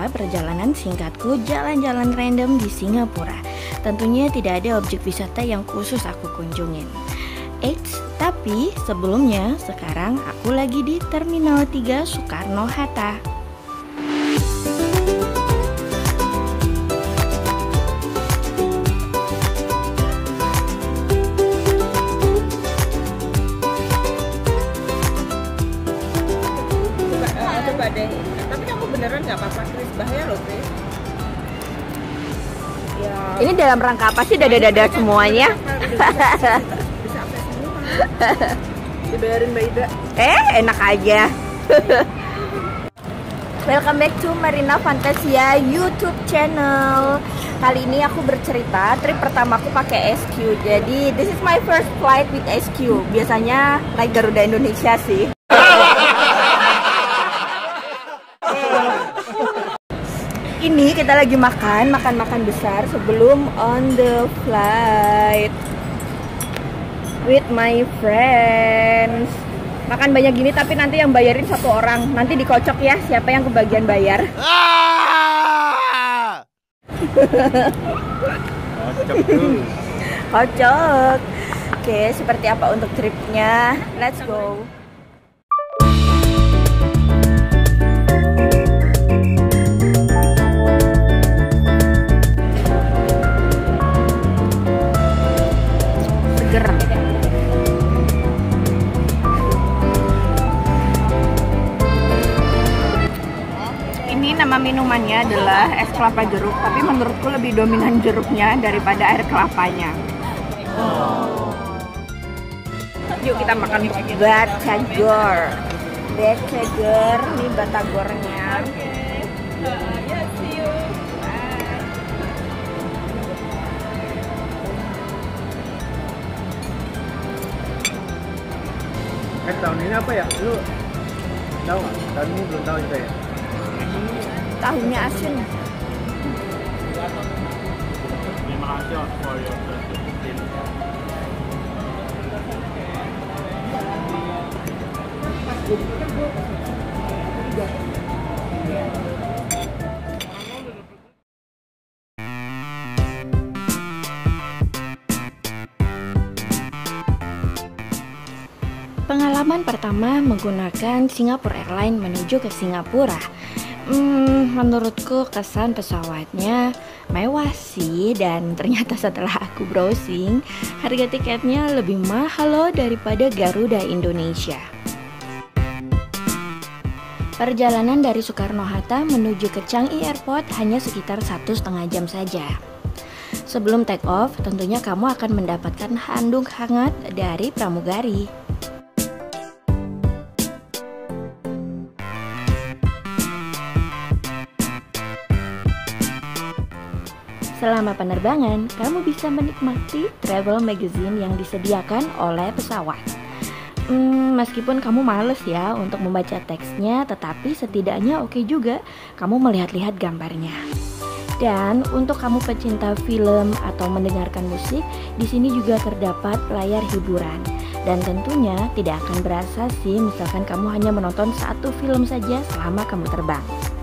adalah perjalanan singkatku jalan-jalan random di Singapura. Tentunya tidak ada objek wisata yang khusus aku kunjungin. Eits, tapi sebelumnya sekarang aku lagi di Terminal 3 Soekarno-Hatta. Tapi kamu beneran nggak apa-apa, Chris? Bahaya loh, Chris. Ya. Ini dalam rangka apa sih dada-dada semuanya? Bisa sampai semua. Dibayarin Mbak Ida. Enak aja. Welcome back to Marina Fantasia YouTube channel. Kali ini aku bercerita trip pertamaku pakai SQ. Jadi this is my first flight with SQ. Biasanya naik Garuda Indonesia sih. Ini kita lagi makan besar sebelum on the flight with my friends. Makan banyak gini tapi nanti yang bayarin satu orang. Nanti dikocok ya siapa yang kebagian bayar. Kocok. Oke, seperti apa untuk tripnya? Let's go. Ini nama minumannya adalah es kelapa jeruk, tapi menurutku lebih dominan jeruknya daripada air kelapanya. Yuk kita makan batagor. Batagor, ini batagornya. Tahun ini apa ya? Lu tahu nggak? Tahun ini belum tahu juga ya? Tahunnya asin. Pengalaman pertama menggunakan Singapore Airlines menuju ke Singapura. Menurutku kesan pesawatnya mewah sih, dan ternyata setelah aku browsing harga tiketnya lebih mahal loh daripada Garuda Indonesia. Perjalanan dari Soekarno-Hatta menuju ke Changi Airport hanya sekitar 1,5 jam saja. Sebelum take off tentunya kamu akan mendapatkan handuk hangat dari pramugari. Selama penerbangan, kamu bisa menikmati travel magazine yang disediakan oleh pesawat. Meskipun kamu males ya untuk membaca teksnya, tetapi setidaknya oke juga kamu melihat-lihat gambarnya. Dan untuk kamu pecinta film atau mendengarkan musik, di sini juga terdapat layar hiburan. Dan tentunya tidak akan berasa sih misalkan kamu hanya menonton satu film saja selama kamu terbang.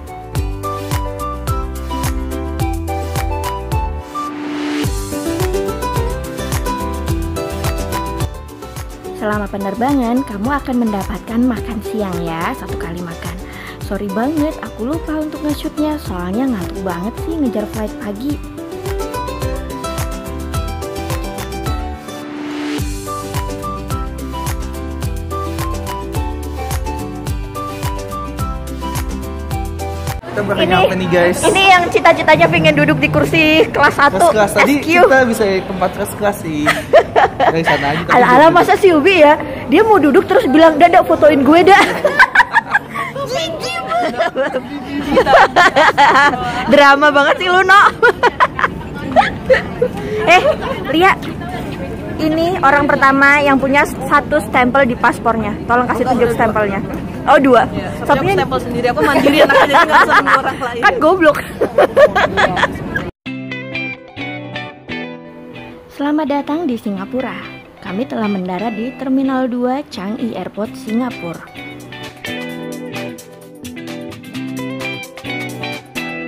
Selama penerbangan, kamu akan mendapatkan makan siang ya, 1 kali makan. Sorry banget, aku lupa untuk nge-shootnya, soalnya ngantuk banget sih ngejar flight pagi. Kita bakal nyampe nih guys. Ini yang cita-citanya pengen duduk di kursi kelas 1 kelas tadi SQ. kita bisa tempat kelas sih. Dari sana aja. Ala-ala masa si Ubi ya, dia mau duduk terus bilang, "Dadah, fotoin gue dah." Drama banget sih lu, No. Lia, ini orang pertama yang punya 1 stempel di paspornya. Tolong kasih tunjuk stempelnya. Oh, 2. Satunya stempel sendiri, aku mandiri anak, jadi nggak usah nunggu orang lain. Kan goblok. Selamat datang di Singapura. Kami telah mendarat di Terminal 2 Changi Airport, Singapura.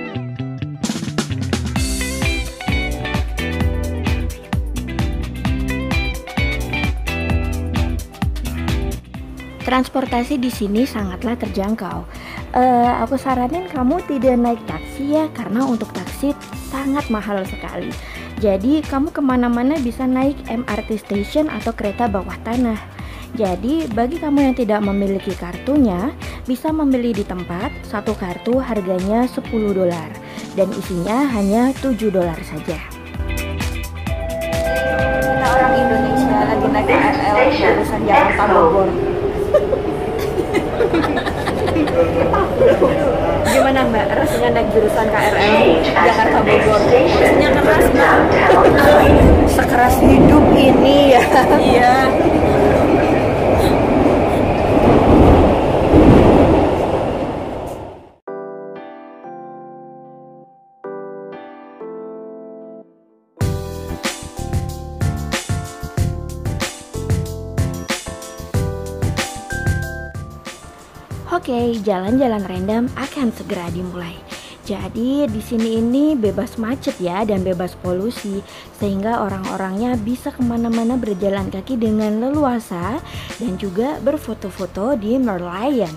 Transportasi di sini sangatlah terjangkau. Aku saranin kamu tidak naik taksi ya, karena untuk taksi sangat mahal sekali. Jadi kamu kemana-mana bisa naik MRT station atau kereta bawah tanah. Jadi bagi kamu yang tidak memiliki kartunya, bisa membeli di tempat. Satu kartu harganya $10 dan isinya hanya $7 saja. Kita orang Indonesia lagi naik KRL jurusan Jakarta Bogor. Gimana Mbak, rasanya naik jurusan KRL Jakarta Bogor. Rasanya keras Mbak. sekeras hidup ini ya? Iya. Oke, jalan-jalan random akan segera dimulai. Jadi di sini ini bebas macet ya dan bebas polusi, sehingga orang-orangnya bisa kemana-mana berjalan kaki dengan leluasa dan juga berfoto-foto di Merlion.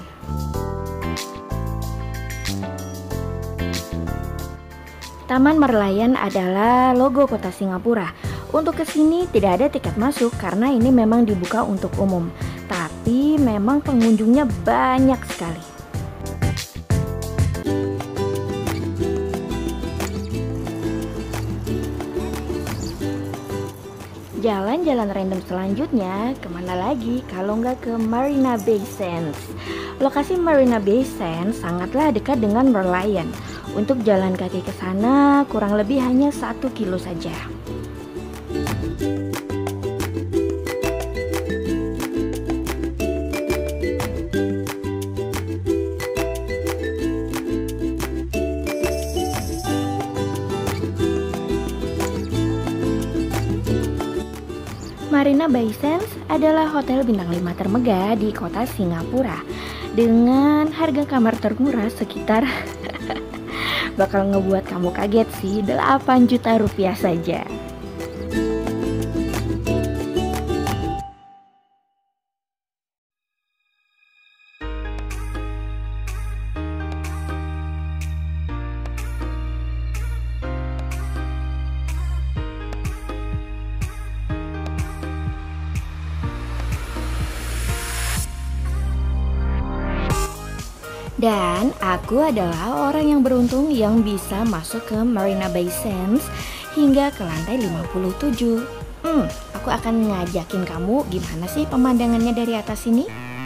Taman Merlion adalah logo kota Singapura. Untuk kesini tidak ada tiket masuk karena ini memang dibuka untuk umum. Tapi memang pengunjungnya banyak sekali. Jalan-jalan random selanjutnya kemana lagi kalau nggak ke Marina Bay Sands. Lokasi Marina Bay Sands sangatlah dekat dengan Merlion. Untuk jalan kaki ke sana kurang lebih hanya 1 kilo saja. Marina Bay Sands adalah hotel bintang 5 termegah di kota Singapura dengan harga kamar termurah sekitar bakal ngebuat kamu kaget sih, 8 juta rupiah saja. Dan aku adalah orang yang beruntung yang bisa masuk ke Marina Bay Sands hingga ke lantai 57. Aku akan ngajakin kamu gimana sih pemandangannya dari atas sini.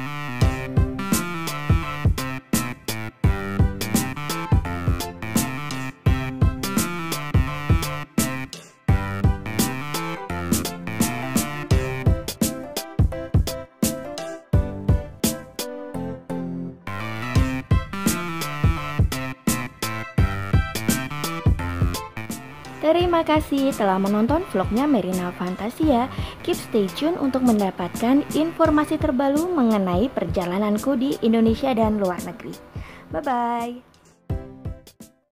Terima kasih telah menonton vlognya Merina Fantasia. Keep stay tune untuk mendapatkan informasi terbaru mengenai perjalananku di Indonesia dan luar negeri. Bye-bye.